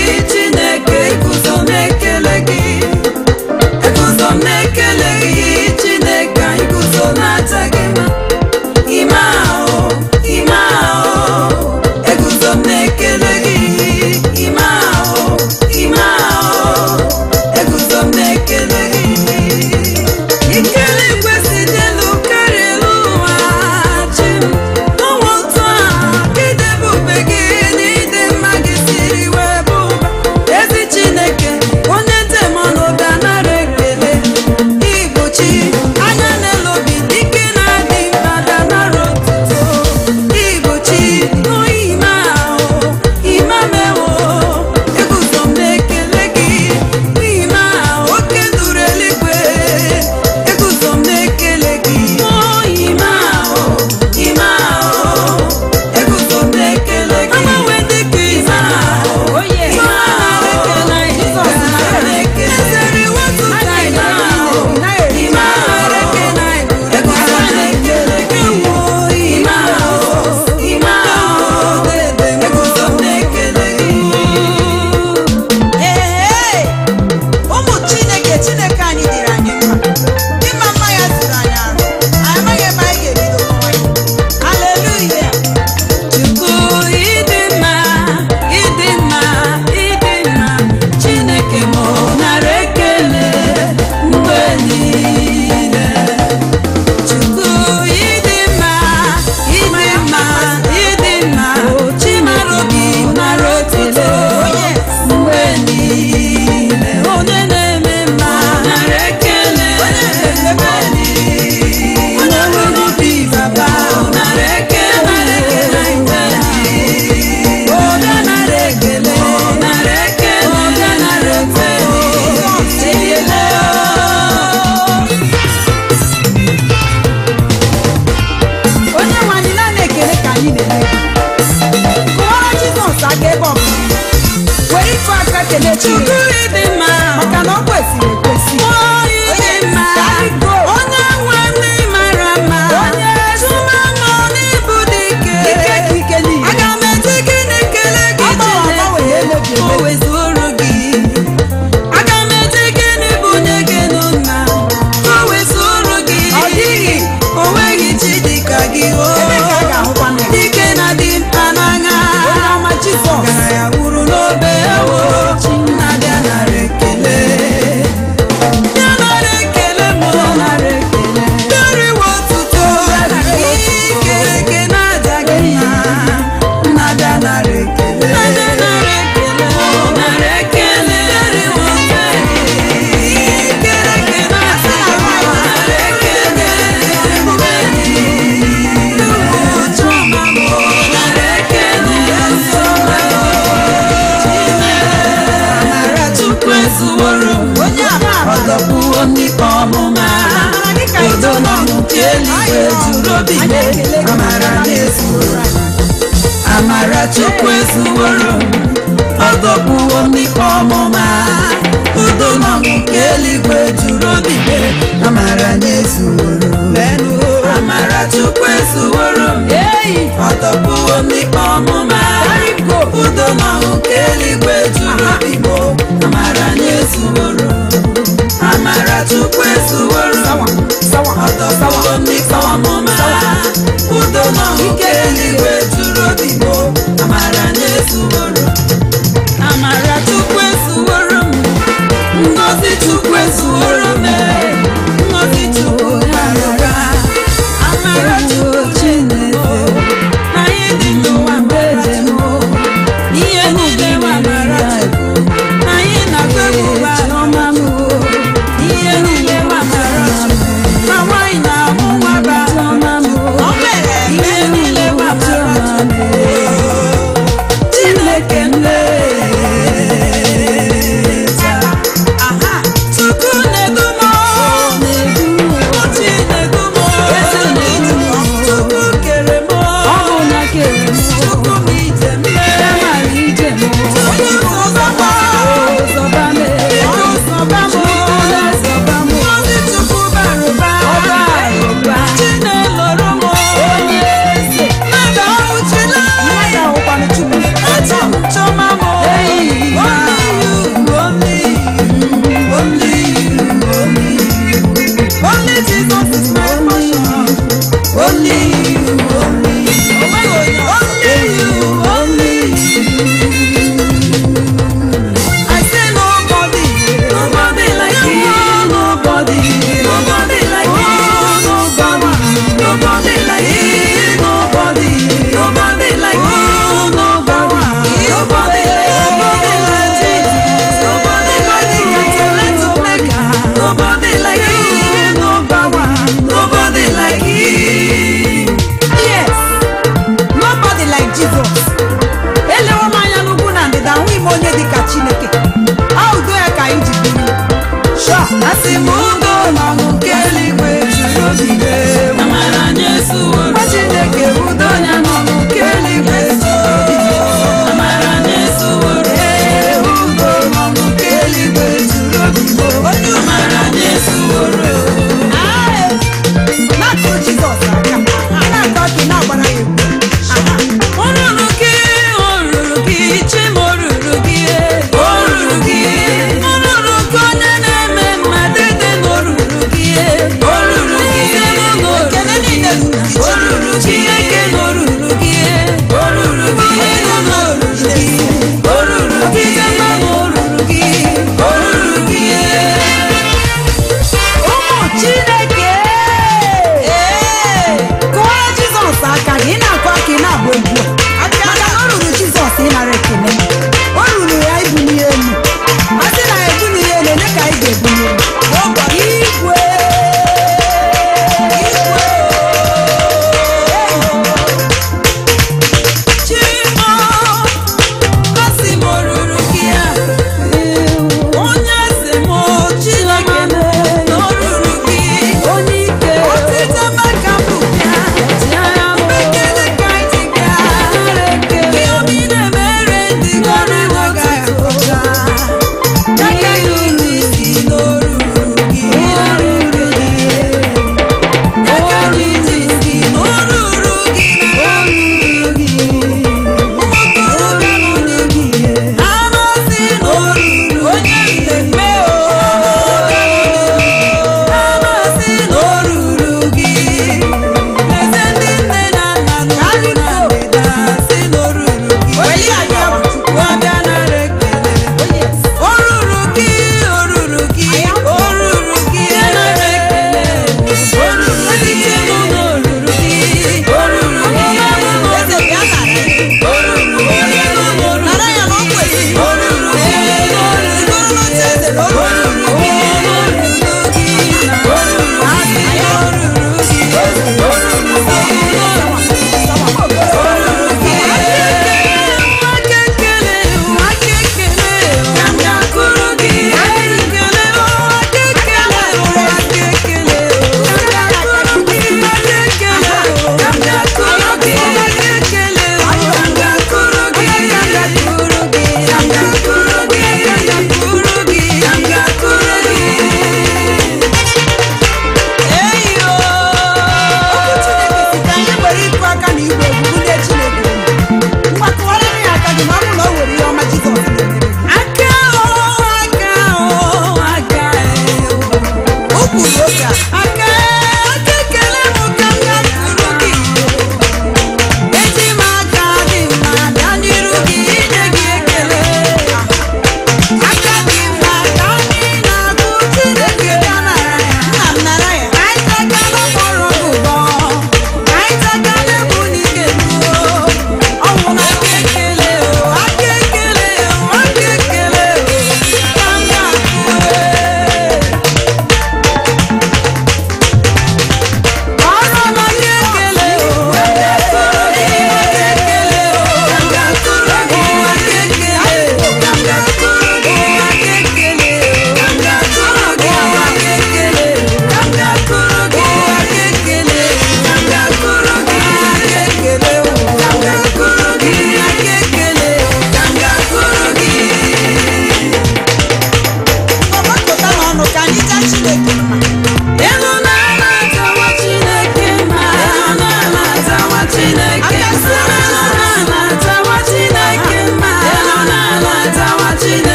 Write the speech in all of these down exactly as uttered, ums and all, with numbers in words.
Amara chukwezu woro odobu omni pomoma udo na mukeli gwejuro bibe amara nyezu woro amara chukwezu woro odobu omni pomoma udo na mukeli gwejuro bibe amara nyezu woro amara chukwezu woro odobu omni pomoma udo na mukeli gwejuro bibe amara nyezu woro amara chukwezu woro ngozi chukwezu woro me ngozi chukwara amara chukwene na yedi ndo amara mo iye nile wa amara na yina kwebu wa noma mo iye nile wa amara na waina mo wa ba noma mo iye nile wa amara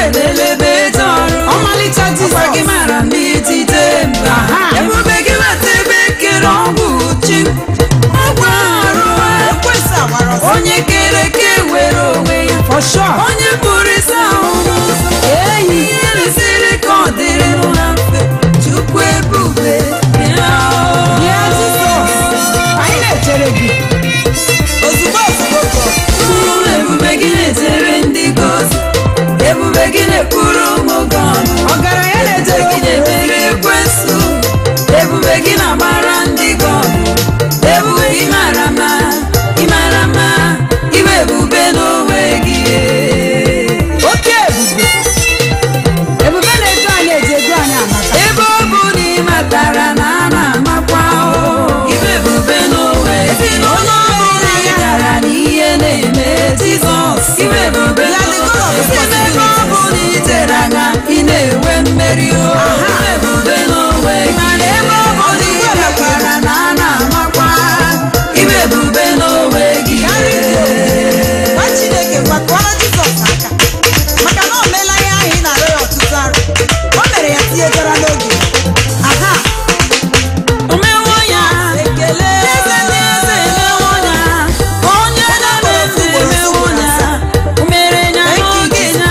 lelebe jọrọ ọmalịcha Jizọs gị mara n'etiti mba ebube gị weta ebe kere ọgwụ chi ọgwụ arụ onye kere ke were onwe ya onye pụrụ ịsa ahụ eyi resịrị ka ọ dịrị n'ụlọ mfe Chukwu ebube ya Jizọs anyị na-echere gị ozugbo ozugbo ebube gị na-echere ndị gozi ebube gị na-ekwuru ụmụ gị ọnụ ọgaranya na-echere gị na-emere ekwensu ebube gị na-agbara ndị gị ọnụ ebube gị mara mma ị mara mma iwe ebube n'onwe gị oke ebube ebube na-edu anyị eji edu anyị amata ebe ọ bụ na ị matara na a na-amakwa iwe ebube n'onwe gị onye ọ bụla ị gara n'ihe na-eme Jizọs iwe ebube n'onwe gị ebe ọ bụ na ị tere anya ị na-enwe mmeri iwe ebube n'onwe gị mana ebe ọ bụ na ị gakwara na a na-amakwa iwe ebube n'onwe gị Chineke gwakọrọ Jizọs aka maka na o meela ihe ahụ ị na-arịọ ya ọtụtụ arụ o mere ya tinyejara n'oge aha omewo ya ekele eze ndị eze emewo ya onye na-efe emewo ya o mere ya n'oge ya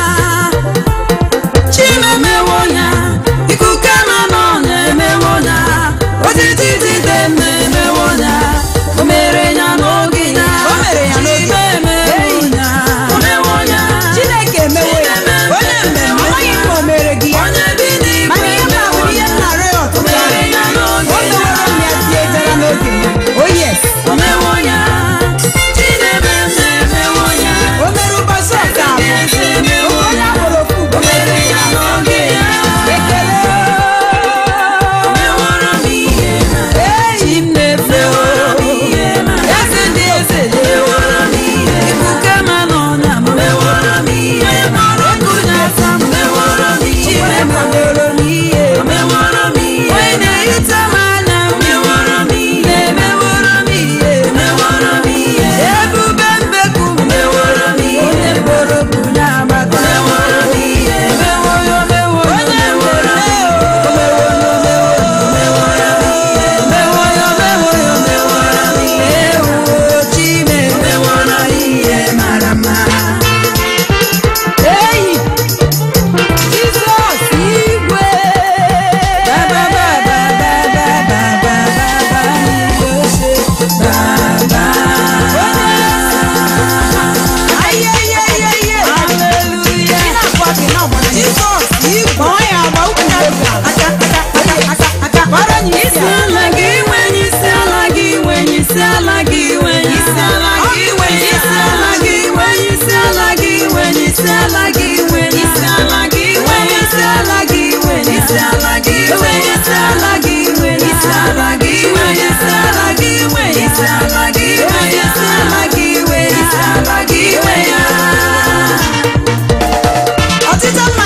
chimemewo ya ikuku ama nọ na-emewo ya ojiji jide emewo ya o mere ya n'oge ya o mere ya n'oge Ọtịta